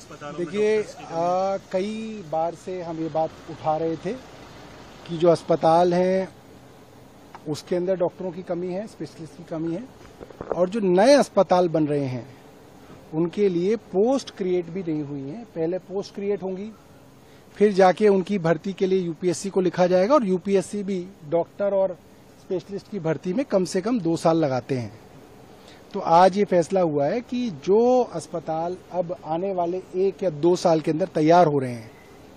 अस्पतालों? देखिए, कई बार से हम ये बात उठा रहे थे कि जो अस्पताल हैं उसके अंदर डॉक्टरों की कमी है, स्पेशलिस्ट की कमी है, और जो नए अस्पताल बन रहे हैं उनके लिए पोस्ट क्रिएट भी नहीं हुई है। पहले पोस्ट क्रिएट होंगी, फिर जाके उनकी भर्ती के लिए यूपीएससी को लिखा जाएगा, और यूपीएससी भी डॉक्टर और स्पेशलिस्ट की भर्ती में कम से कम 2 साल लगाते हैं। तो आज ये फैसला हुआ है कि जो अस्पताल अब आने वाले 1 या 2 साल के अंदर तैयार हो रहे हैं,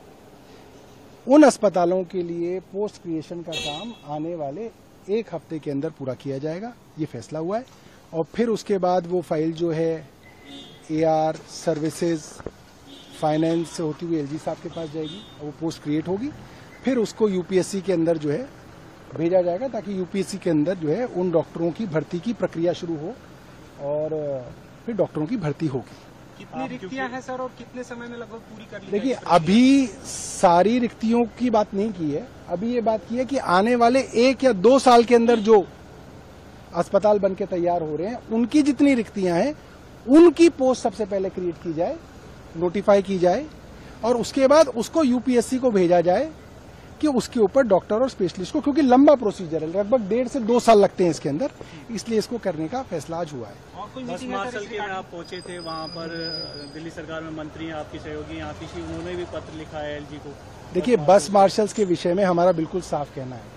उन अस्पतालों के लिए पोस्ट क्रिएशन का काम आने वाले 1 हफ्ते के अंदर पूरा किया जाएगा, ये फैसला हुआ है। और फिर उसके बाद वो फाइल जो है एआर, सर्विसेज, फाइनेंस से होती हुई एलजी साहब के पास जाएगी, वो पोस्ट क्रिएट होगी, फिर उसको यूपीएससी के अंदर जो है भेजा जाएगा, ताकि यूपीएससी के अंदर जो है उन डॉक्टरों की भर्ती की प्रक्रिया शुरू हो और फिर डॉक्टरों की भर्ती होगी। कितनी रिक्तियां हैं सर, और कितने समय में लगभग पूरी कर ली? देखिए, अभी सारी रिक्तियों की बात नहीं की है, अभी ये बात की है कि आने वाले 1 या 2 साल के अंदर जो अस्पताल बनके तैयार हो रहे हैं उनकी जितनी रिक्तियां हैं उनकी पोस्ट सबसे पहले क्रिएट की जाए, नोटिफाई की जाए, और उसके बाद उसको यूपीएससी को भेजा जाए कि उसके ऊपर डॉक्टर और स्पेशलिस्ट को, क्योंकि लंबा प्रोसीजर है, लगभग 1.5 से 2 साल लगते हैं इसके अंदर, इसलिए इसको करने का फैसला आज हुआ है। बस मार्शल के में आप पहुंचे थे, वहां पर दिल्ली सरकार में मंत्री आपकी सहयोगी यहाँ की, उन्होंने भी पत्र लिखा है एलजी को। देखिए, बस मार्शल्स के विषय में हमारा बिल्कुल साफ कहना है।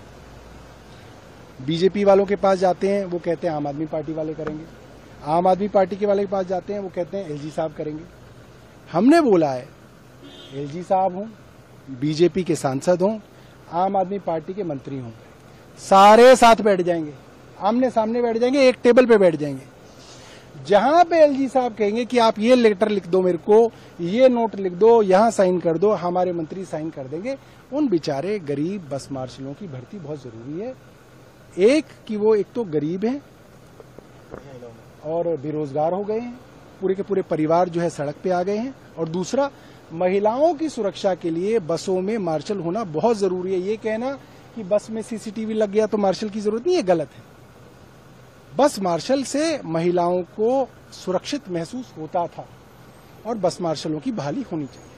बीजेपी वालों के पास जाते हैं, वो कहते हैं आम आदमी पार्टी वाले करेंगे, आम आदमी पार्टी के वाले के पास जाते हैं, वो कहते हैं एलजी साहब करेंगे। हमने बोला है एलजी साहब हों, बीजेपी के सांसद हों, आम आदमी पार्टी के मंत्री हों, सारे साथ बैठ जाएंगे, आमने सामने बैठ जाएंगे, एक टेबल पे बैठ जाएंगे। जहां पे एलजी साहब कहेंगे कि आप ये लेटर लिख दो मेरे को, ये नोट लिख दो, यहां साइन कर दो, हमारे मंत्री साइन कर देंगे। उन बेचारे गरीब बस मार्शलों की भर्ती बहुत जरूरी है। एक कि वो एक तो गरीब हैं और बेरोजगार हो गए हैं, पूरे के पूरे परिवार जो है सड़क पे आ गए हैं, और दूसरा महिलाओं की सुरक्षा के लिए बसों में मार्शल होना बहुत जरूरी है। ये कहना कि बस में सीसीटीवी लग गया तो मार्शल की जरूरत नहीं, ये गलत है। बस मार्शल से महिलाओं को सुरक्षित महसूस होता था, और बस मार्शलों की बहाली होनी चाहिए।